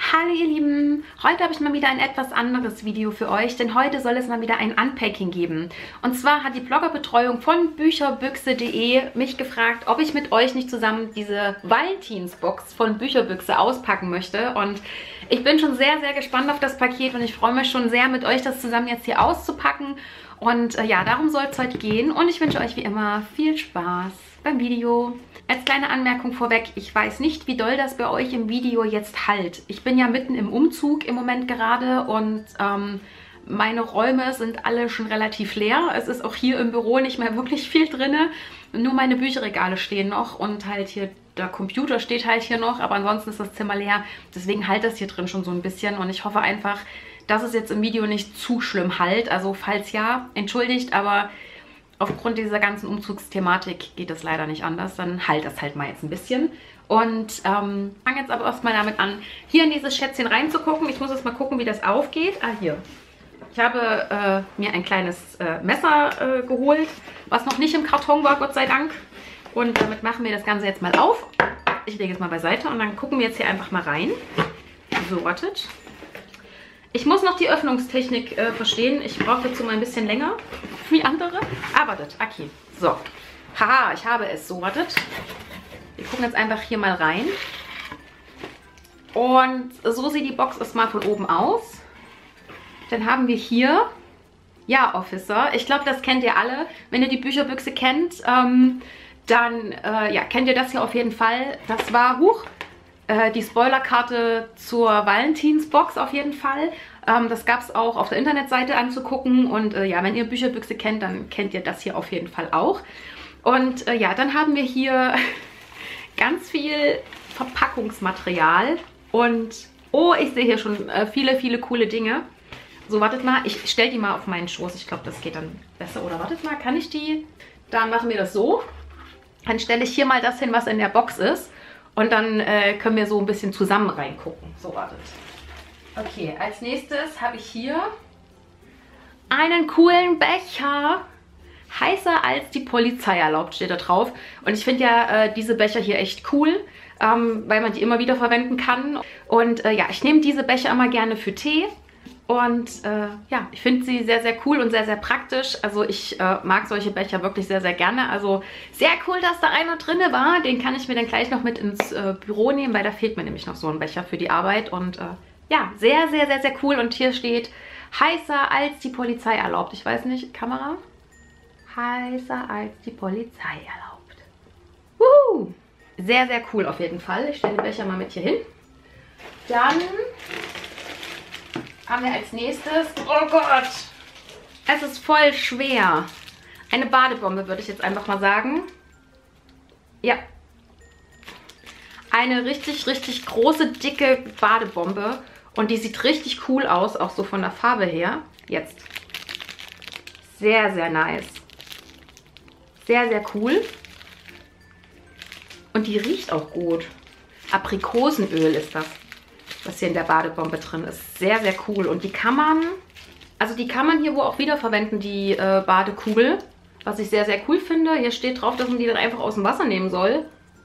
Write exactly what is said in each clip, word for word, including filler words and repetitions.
Hallo ihr Lieben, heute habe ich mal wieder ein etwas anderes Video für euch, denn heute soll es mal wieder ein Unpacking geben. Und zwar hat die Bloggerbetreuung von bücherbüchse punkt de mich gefragt, ob ich mit euch nicht zusammen diese Valentinsbox von Bücherbüchse auspacken möchte. Und ich bin schon sehr, sehr gespannt auf das Paket und ich freue mich schon sehr, mit euch das zusammen jetzt hier auszupacken. Und äh, ja, darum soll es heute gehen und ich wünsche euch wie immer viel Spaß beim Video. Als kleine Anmerkung vorweg, ich weiß nicht, wie doll das bei euch im Video jetzt halt. Ich bin ja mitten im Umzug im Moment gerade und ähm, meine Räume sind alle schon relativ leer. Es ist auch hier im Büro nicht mehr wirklich viel drin. Nur meine Bücherregale stehen noch und halt hier der Computer steht halt hier noch, aber ansonsten ist das Zimmer leer. Deswegen halt das hier drin schon so ein bisschen und ich hoffe einfach, dass es jetzt im Video nicht zu schlimm halt. Also falls ja, entschuldigt, aber aufgrund dieser ganzen Umzugsthematik geht es leider nicht anders. Dann halt das halt mal jetzt ein bisschen. Und ähm, fange jetzt aber erstmal damit an, hier in dieses Schätzchen reinzugucken. Ich muss jetzt mal gucken, wie das aufgeht. Ah, hier. Ich habe äh, mir ein kleines äh, Messer äh, geholt, was noch nicht im Karton war, Gott sei Dank. Und damit machen wir das Ganze jetzt mal auf. Ich lege es mal beiseite und dann gucken wir jetzt hier einfach mal rein. So, wartet. Ich muss noch die Öffnungstechnik äh, verstehen. Ich brauche dazu mal ein bisschen länger wie andere. Ah, wartet. Okay. So. Haha, ich habe es. So, wartet. Wir gucken jetzt einfach hier mal rein. Und so sieht die Box erstmal von oben aus. Dann haben wir hier, ja, Officer. Ich glaube, das kennt ihr alle. Wenn ihr die Bücherbüchse kennt, ähm, dann äh, ja, kennt ihr das hier auf jeden Fall. Das war, huch, die Spoilerkarte zur Valentinsbox auf jeden Fall. Ähm, das gab es auch auf der Internetseite anzugucken. Und äh, ja, wenn ihr Bücherbüchse kennt, dann kennt ihr das hier auf jeden Fall auch. Und äh, ja, dann haben wir hier ganz viel Verpackungsmaterial. Und oh, ich sehe hier schon äh, viele, viele coole Dinge. So, wartet mal, ich stelle die mal auf meinen Schoß. Ich glaube, das geht dann besser. Oder wartet mal, kann ich die? Dann machen wir das so. Dann stelle ich hier mal das hin, was in der Box ist. Und dann äh, können wir so ein bisschen zusammen reingucken. So, wartet. Okay, als nächstes habe ich hier einen coolen Becher. Heißer als die Polizei erlaubt, steht da drauf. Und ich finde ja äh, diese Becher hier echt cool, ähm, weil man die immer wieder verwenden kann. Und äh, ja, ich nehme diese Becher immer gerne für Tee. Und äh, ja, ich finde sie sehr, sehr cool und sehr, sehr praktisch. Also ich äh, mag solche Becher wirklich sehr, sehr gerne. Also sehr cool, dass da einer drin war. Den kann ich mir dann gleich noch mit ins äh, Büro nehmen, weil da fehlt mir nämlich noch so ein Becher für die Arbeit. Und äh, ja, sehr, sehr, sehr, sehr cool. Und hier steht, heißer als die Polizei erlaubt. Ich weiß nicht, Kamera? Heißer als die Polizei erlaubt. Wuhu! Sehr, sehr cool auf jeden Fall. Ich stelle den Becher mal mit hier hin. Dann haben wir als nächstes, oh Gott, es ist voll schwer. Eine Badebombe, würde ich jetzt einfach mal sagen. Ja. Eine richtig, richtig große, dicke Badebombe. Und die sieht richtig cool aus, auch so von der Farbe her. Jetzt. Sehr, sehr nice. Sehr, sehr cool. Und die riecht auch gut. Aprikosenöl ist das, was hier in der Badebombe drin ist. Sehr, sehr cool. Und die kann man, also die kann man hier wohl auch wiederverwenden, die äh, Badekugel. Was ich sehr, sehr cool finde. Hier steht drauf, dass man die dann einfach aus dem Wasser nehmen soll.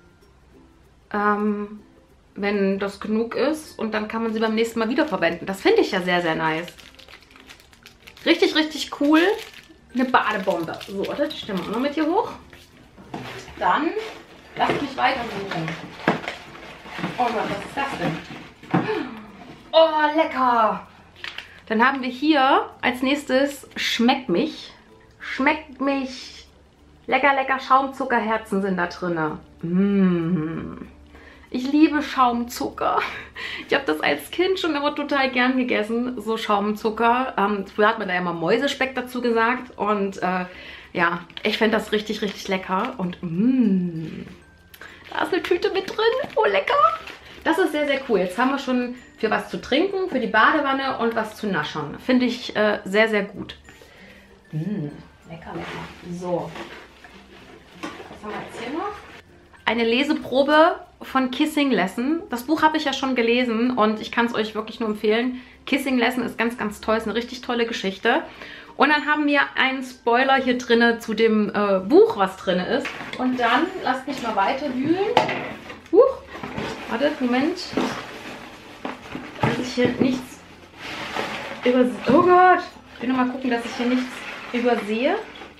Ähm, wenn das genug ist. Und dann kann man sie beim nächsten Mal wiederverwenden. Das finde ich ja sehr, sehr nice. Richtig, richtig cool. Eine Badebombe. So, warte, die stellen wir auch noch mit hier hoch. Dann lasst mich weitersuchen. Oh Gott, was ist das denn? Oh, lecker! Dann haben wir hier als nächstes Schmeckt mich. Schmeckt mich. Lecker, lecker Schaumzuckerherzen sind da drin. Mmh. Ich liebe Schaumzucker. Ich habe das als Kind schon immer total gern gegessen, so Schaumzucker. Ähm, früher hat man da ja immer Mäusespeck dazu gesagt. Und äh, ja, ich finde das richtig, richtig lecker. Und mmh. Da ist eine Tüte mit drin. Oh, lecker! Das ist sehr, sehr cool. Jetzt haben wir schon für was zu trinken, für die Badewanne und was zu naschern. Finde ich äh, sehr, sehr gut. Mmh, lecker, lecker. So. Was haben wir jetzt hier noch? Eine Leseprobe von Kissing Lesson. Das Buch habe ich ja schon gelesen und ich kann es euch wirklich nur empfehlen. Kissing Lesson ist ganz, ganz toll. Ist eine richtig tolle Geschichte. Und dann haben wir einen Spoiler hier drin zu dem äh, Buch, was drin ist. Und dann, lasst mich mal weiter wühlen. Huch. Warte, Moment. ich hier nichts übersehe. Oh Gott! Ich will nochmal gucken, dass ich hier nichts übersehe.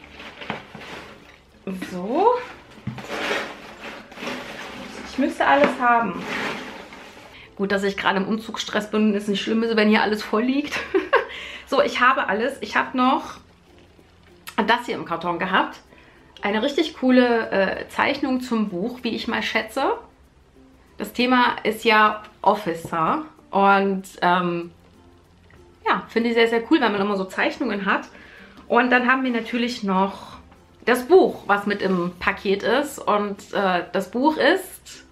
So. Ich müsste alles haben. Gut, dass ich gerade im Umzugsstress bin und es nicht schlimm ist, wenn hier alles voll liegt. So, ich habe alles. Ich habe noch das hier im Karton gehabt. Eine richtig coole äh, Zeichnung zum Buch, wie ich mal schätze. Das Thema ist ja Officer. Und ähm, ja, finde ich sehr, sehr cool, wenn man immer so Zeichnungen hat. Und dann haben wir natürlich noch das Buch, was mit im Paket ist. Und äh, das Buch ist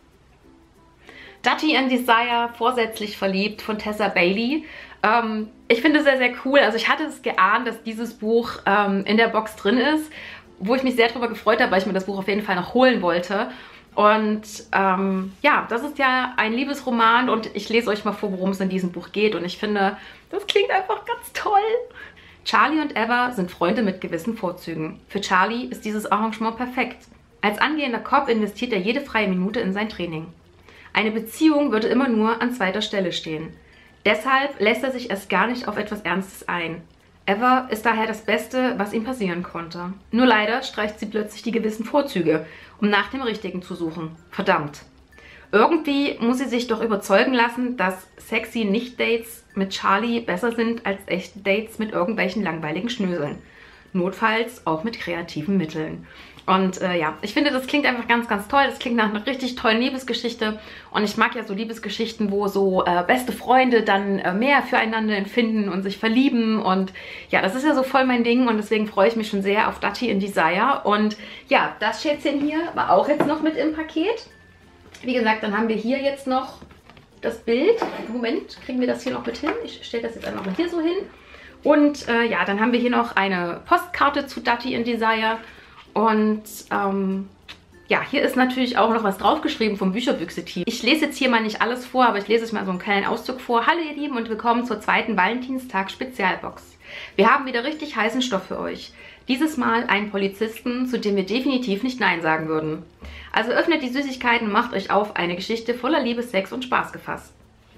Dutty and Desire, vorsätzlich verliebt von Tessa Bailey. Ähm, ich finde es sehr, sehr cool. Also ich hatte es geahnt, dass dieses Buch ähm, in der Box drin ist, wo ich mich sehr darüber gefreut habe, weil ich mir das Buch auf jeden Fall noch holen wollte. Und ähm, ja, das ist ja ein Liebesroman und ich lese euch mal vor, worum es in diesem Buch geht. Und ich finde, das klingt einfach ganz toll. Charlie und Eva sind Freunde mit gewissen Vorzügen. Für Charlie ist dieses Arrangement perfekt. Als angehender Cop investiert er jede freie Minute in sein Training. Eine Beziehung würde immer nur an zweiter Stelle stehen. Deshalb lässt er sich erst gar nicht auf etwas Ernstes ein. Eva ist daher das Beste, was ihm passieren konnte. Nur leider streicht sie plötzlich die gewissen Vorzüge, um nach dem Richtigen zu suchen. Verdammt. Irgendwie muss sie sich doch überzeugen lassen, dass sexy Nicht-Dates mit Charlie besser sind als echte Dates mit irgendwelchen langweiligen Schnöseln. Notfalls auch mit kreativen Mitteln. Und äh, ja, ich finde, das klingt einfach ganz, ganz toll. Das klingt nach einer richtig tollen Liebesgeschichte. Und ich mag ja so Liebesgeschichten, wo so äh, beste Freunde dann äh, mehr füreinander empfinden und sich verlieben. Und ja, das ist ja so voll mein Ding. Und deswegen freue ich mich schon sehr auf Dutty and Desire. Und ja, das Schätzchen hier war auch jetzt noch mit im Paket. Wie gesagt, dann haben wir hier jetzt noch das Bild. Moment, kriegen wir das hier noch mit hin? Ich stelle das jetzt einfach mal hier so hin. Und äh, ja, dann haben wir hier noch eine Postkarte zu Dutty and Desire. Und ähm, ja, hier ist natürlich auch noch was draufgeschrieben vom Bücherbüchse-Team. Ich lese jetzt hier mal nicht alles vor, aber ich lese euch mal so einen kleinen Auszug vor. Hallo ihr Lieben und willkommen zur zweiten Valentinstag-Spezialbox. Wir haben wieder richtig heißen Stoff für euch. Dieses Mal einen Polizisten, zu dem wir definitiv nicht Nein sagen würden. Also öffnet die Süßigkeiten und macht euch auf eine Geschichte voller Liebe, Sex und Spaß gefasst.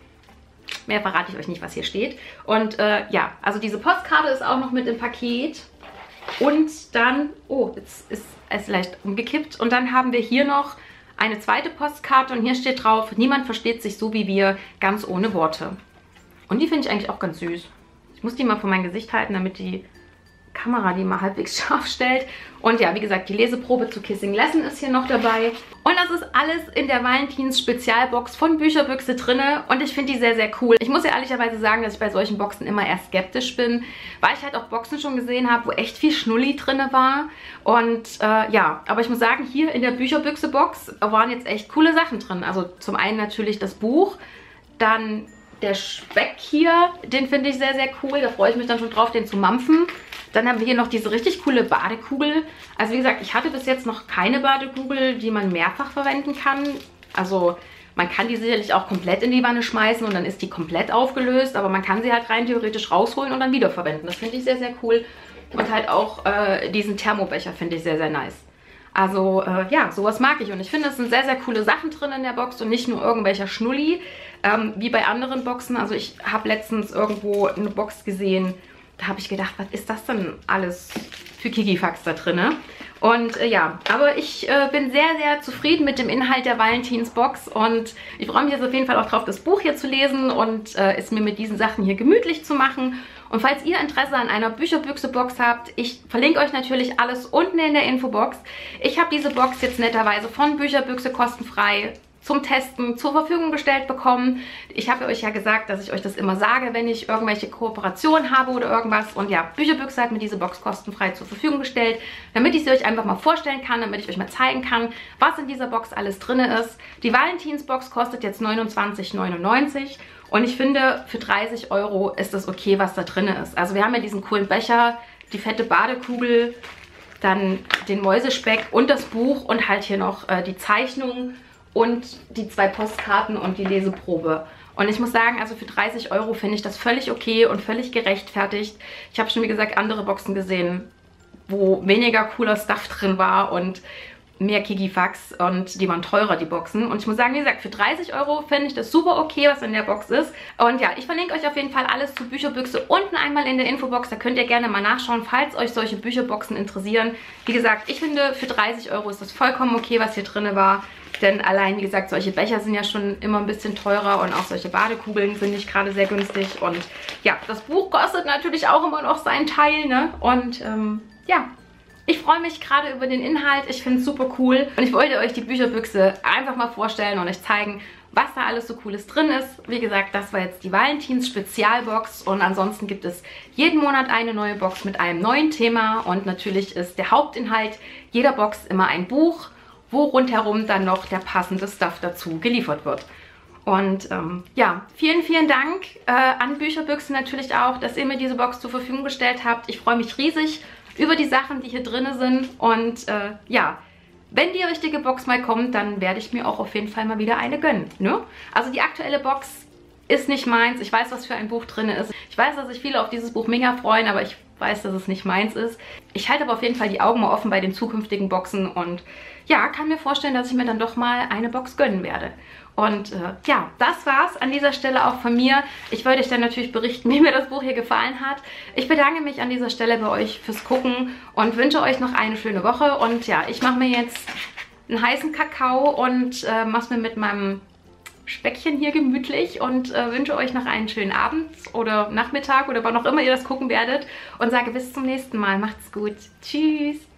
Mehr verrate ich euch nicht, was hier steht. Und äh, ja, also diese Postkarte ist auch noch mit im Paket. Und dann, oh, jetzt ist es leicht umgekippt. Und dann haben wir hier noch eine zweite Postkarte und hier steht drauf, niemand versteht sich so wie wir, ganz ohne Worte. Und die finde ich eigentlich auch ganz süß. Ich muss die mal vor mein Gesicht halten, damit die Kamera die mal halbwegs scharf stellt. Und ja, wie gesagt, die Leseprobe zu Kissing Lesson ist hier noch dabei. Und das ist alles in der Valentins-Spezialbox von Bücherbüchse drinne. Und ich finde die sehr, sehr cool. Ich muss ja ehrlicherweise sagen, dass ich bei solchen Boxen immer eher skeptisch bin, weil ich halt auch Boxen schon gesehen habe, wo echt viel Schnulli drinne war. Und äh, ja, aber ich muss sagen, hier in der Bücherbüchse-Box waren jetzt echt coole Sachen drin. Also zum einen natürlich das Buch, dann der Speck hier, den finde ich sehr, sehr cool. Da freue ich mich dann schon drauf, den zu mampfen. Dann haben wir hier noch diese richtig coole Badekugel. Also wie gesagt, ich hatte bis jetzt noch keine Badekugel, die man mehrfach verwenden kann. Also man kann die sicherlich auch komplett in die Wanne schmeißen und dann ist die komplett aufgelöst. Aber man kann sie halt rein theoretisch rausholen und dann wiederverwenden. Das finde ich sehr, sehr cool. Und halt auch äh, diesen Thermobecher finde ich sehr, sehr nice. Also äh, ja, sowas mag ich. Und ich finde, es sind sehr, sehr coole Sachen drin in der Box und nicht nur irgendwelcher Schnulli, ähm, wie bei anderen Boxen. Also ich habe letztens irgendwo eine Box gesehen, da habe ich gedacht, was ist das denn alles für Kikifax da drin? Und äh, ja, aber ich äh, bin sehr, sehr zufrieden mit dem Inhalt der Valentinsbox und ich freue mich jetzt auf jeden Fall auch drauf, das Buch hier zu lesen und äh, es mir mit diesen Sachen hier gemütlich zu machen. Und falls ihr Interesse an einer Bücherbüchse-Box habt, ich verlinke euch natürlich alles unten in der Infobox. Ich habe diese Box jetzt netterweise von Bücherbüchse kostenfrei zum Testen zur Verfügung gestellt bekommen. Ich habe euch ja gesagt, dass ich euch das immer sage, wenn ich irgendwelche Kooperationen habe oder irgendwas. Und ja, Bücherbüchse hat mir diese Box kostenfrei zur Verfügung gestellt, damit ich sie euch einfach mal vorstellen kann, damit ich euch mal zeigen kann, was in dieser Box alles drin ist. Die Valentinsbox kostet jetzt neunundzwanzig neunundneunzig und ich finde, für dreißig Euro ist das okay, was da drin ist. Also wir haben ja diesen coolen Becher, die fette Badekugel, dann den Mäusespeck und das Buch und halt hier noch äh, die Zeichnung und die zwei Postkarten und die Leseprobe. Und ich muss sagen, also für dreißig Euro finde ich das völlig okay und völlig gerechtfertigt. Ich habe schon, wie gesagt, andere Boxen gesehen, wo weniger cooler Stuff drin war und mehr Kikifax und die waren teurer, die Boxen. Und ich muss sagen, wie gesagt, für dreißig Euro finde ich das super okay, was in der Box ist. Und ja, ich verlinke euch auf jeden Fall alles zur Bücherbüchse unten einmal in der Infobox. Da könnt ihr gerne mal nachschauen, falls euch solche Bücherboxen interessieren. Wie gesagt, ich finde, für dreißig Euro ist das vollkommen okay, was hier drin war. Denn allein, wie gesagt, solche Becher sind ja schon immer ein bisschen teurer und auch solche Badekugeln sind nicht gerade sehr günstig. Und ja, das Buch kostet natürlich auch immer noch seinen Teil, ne? Und ähm, ja, ich freue mich gerade über den Inhalt. Ich finde es super cool. Und ich wollte euch die Bücherbüchse einfach mal vorstellen und euch zeigen, was da alles so Cooles drin ist. Wie gesagt, das war jetzt die Valentins-Spezialbox. Und ansonsten gibt es jeden Monat eine neue Box mit einem neuen Thema. Und natürlich ist der Hauptinhalt jeder Box immer ein Buch, wo rundherum dann noch der passende Stuff dazu geliefert wird. Und ähm, ja, vielen, vielen Dank äh, an Bücherbüchse natürlich auch, dass ihr mir diese Box zur Verfügung gestellt habt. Ich freue mich riesig über die Sachen, die hier drin sind. Und äh, ja, wenn die richtige Box mal kommt, dann werde ich mir auch auf jeden Fall mal wieder eine gönnen. Ne? Also die aktuelle Box ist nicht meins. Ich weiß, was für ein Buch drin ist. Ich weiß, dass sich viele auf dieses Buch mega freuen, aber ich weiß, dass es nicht meins ist. Ich halte aber auf jeden Fall die Augen mal offen bei den zukünftigen Boxen und ja, kann mir vorstellen, dass ich mir dann doch mal eine Box gönnen werde. Und äh, ja, das war's an dieser Stelle auch von mir. Ich wollte euch dann natürlich berichten, wie mir das Buch hier gefallen hat. Ich bedanke mich an dieser Stelle bei euch fürs Gucken und wünsche euch noch eine schöne Woche. Und ja, ich mache mir jetzt einen heißen Kakao und äh, mache es mir mit meinem Speckchen hier gemütlich und äh, wünsche euch noch einen schönen Abend oder Nachmittag oder wann auch immer ihr das gucken werdet. Und sage bis zum nächsten Mal. Macht's gut. Tschüss.